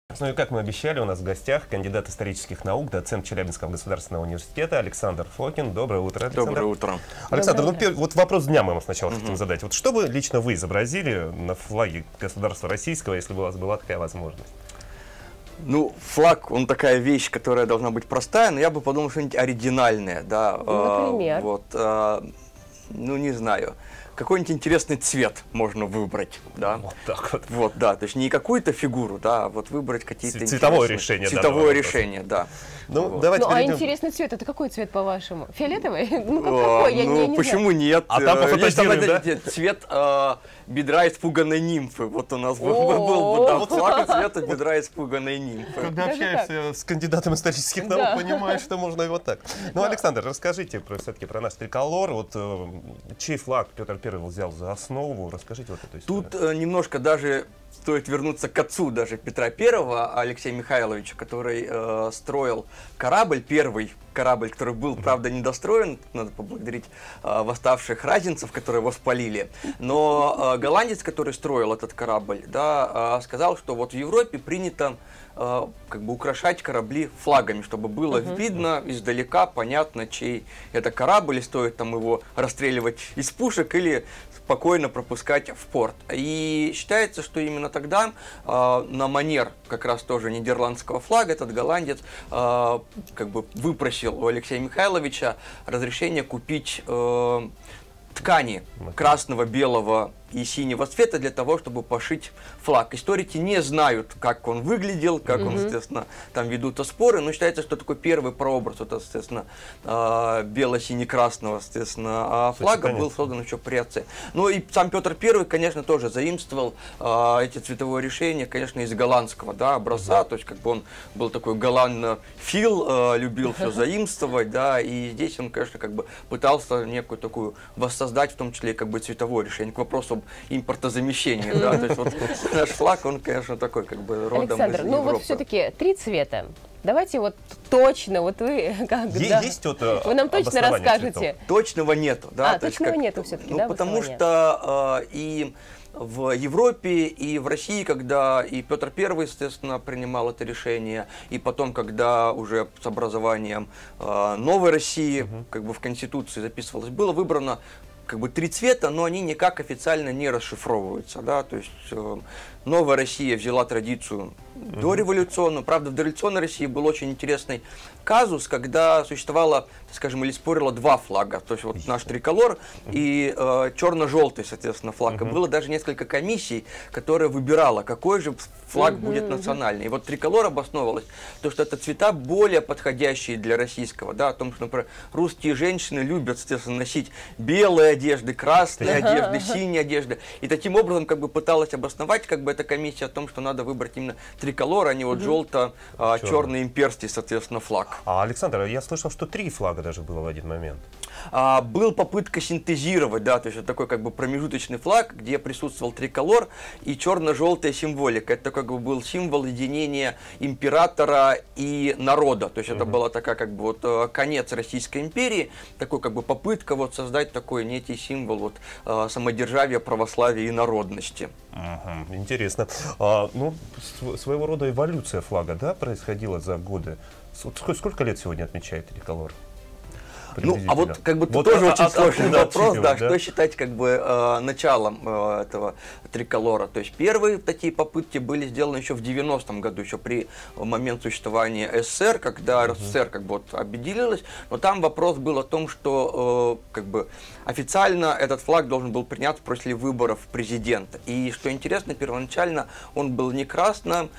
Ну и как мы обещали, у нас в гостях кандидат исторических наук, доцент Челябинского государственного университета Александр Фокин. Доброе утро, Александр. Доброе утро. Александр, вот вопрос дня мы сначала хотим задать. Вот что бы лично вы изобразили на флаге государства российского, если бы у вас была такая возможность? Ну, флаг, он такая вещь, которая должна быть простая, но я бы подумал что-нибудь оригинальное, да. Например? Ну, не знаю. Какой-нибудь интересный цвет можно выбрать, да. Вот так вот. Вот, да, то есть не какую-то фигуру, да, а вот выбрать какие-то Цветовое решение. Цветовое решение, да. Ну, вот. давайте А перейдем. интересный цвет, это какой цвет, по-вашему? Фиолетовый? Ну, какой? Я не почему знаю. нет? А там Есть пофантазируем, да? цвет бедра испуганной нимфы. Вот у нас был бы, да, флаг цвета бедра испуганной нимфы. Когда Даже общаешься с кандидатом исторических Да. наук, понимаешь, что можно и вот так. Ну, Александр, расскажите все-таки про наш триколор. Вот чей флаг Петр I взял за основу? Расскажите вот эту историю. Тут немножко даже стоит вернуться к отцу даже Петра I, Алексея Михайловича, который строил корабль, первый корабль, который был, правда, недостроен, надо поблагодарить восставших разинцев, которые его спалили, но голландец, который строил этот корабль, да, сказал, что вот в Европе принято как бы украшать корабли флагами, чтобы было видно издалека, понятно, чей это корабль, и стоит там его расстреливать из пушек или спокойно пропускать в порт. И считается, что именно тогда на манер как раз тоже нидерландского флага этот голландец как бы выпросил у Алексея Михайловича разрешение купить ткани красного, белого и синего цвета для того, чтобы пошить флаг. Историки не знают, как он выглядел, как он, соответственно, там ведутся споры, но считается, что такой первый прообраз, это, соответственно, бело-сине-красного, соответственно, флага был создан еще при отце. Ну и сам Петр I, конечно, тоже заимствовал эти цветовые решения, конечно, из голландского, да, образца, то есть как бы он был такой голландофил, любил все заимствовать, да, и здесь он, конечно, как бы пытался некую такую воссоздать, в том числе, как бы цветовое решение. К вопросу об импортозамещении, да, то есть вот наш флаг, он, конечно, такой, как бы, родом Александр, из ну Европы. вот все-таки 3 цвета. Давайте вот точно, вот вы как Есть вот вы нам точно обоснование расскажете. цветов? Точного нету, да. То есть точного как- нету все-таки, ну, да, потому обоснования? что и в Европе, и в России, когда и Петр I, естественно, принимал это решение, и потом, когда уже с образованием новой России, как бы в Конституции записывалось, было выбрано как бы 3 цвета, но они никак официально не расшифровываются, да, то есть новая Россия взяла традицию дореволюционную, правда, в дореволюционной России был очень интересный казус, когда существовало, скажем, или спорило 2 флага, то есть вот наш триколор и черно-желтый, соответственно, флаг, и было даже несколько комиссий, которые выбирала, какой же флаг будет национальный, и вот триколор обосновывалось, то, что это цвета более подходящие для российского, да, о том, что, например, русские женщины любят, соответственно, носить белые одежды, красные одежды, синие одежды. И таким образом как бы пыталась обосновать как бы эта комиссия о том, что надо выбрать именно триколор, а не вот желто-черный имперский, соответственно, флаг. А, Александр, я слышал, что 3 флага даже было в один момент. Был попытка синтезировать, да, то есть это такой как бы промежуточный флаг, где присутствовал триколор и черно-желтая символика. Это как бы был символ единения императора и народа. То есть это была такая как бы вот конец Российской империи, такой как бы попытка вот создать такой некий символ вот самодержавия, православия и народности. Интересно. Ну, своего рода эволюция флага, да, происходила за годы. Сколько лет сегодня отмечает триколор? Ну, а вот как бы Вот тоже очень сложный откуда вопрос, да, отсчитывать, что считать как бы началом этого триколора. То есть первые такие попытки были сделаны еще в 90-м году, еще при момент существования СССР, когда РСФСР как бы вот объединилась, но там вопрос был о том, что как бы официально этот флаг должен был принят после выборов президента. И что интересно, первоначально он был не красно,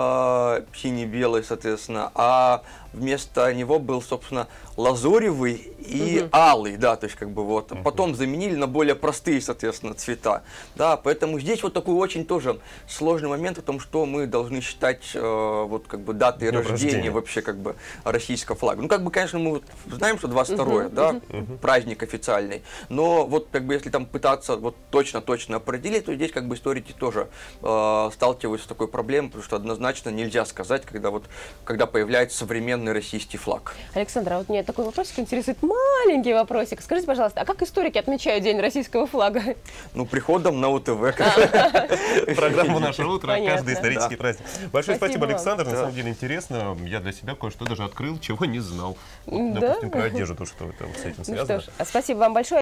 синий-белый, соответственно, а вместо него был, собственно, лазоревый и алый, да, то есть как бы вот. Потом заменили на более простые, соответственно, цвета, да, поэтому здесь вот такой очень тоже сложный момент о том, что мы должны считать вот как бы датой рождения вообще как бы российского флага. Ну, как бы, конечно, мы вот знаем, что 22-е, да, праздник официальный, но вот как бы если там пытаться вот точно определить, то здесь как бы историки тоже сталкиваются с такой проблемой, потому что однозначно нельзя сказать, когда появляется современный российский флаг. Александр, а вот мне такой вопрос интересует. Значит, маленький вопросик. Скажите, пожалуйста, а как историки отмечают День российского флага? Ну, приходом на УТВ. Программу «Наше утро», Понятно. каждый исторический праздник. Большое Спасибо спасибо, Александр. На Да. самом деле интересно. Я для себя кое-что даже открыл, чего не знал. Вот, Да? допустим, про одежду, что там с этим Ну связано. что ж, спасибо вам большое.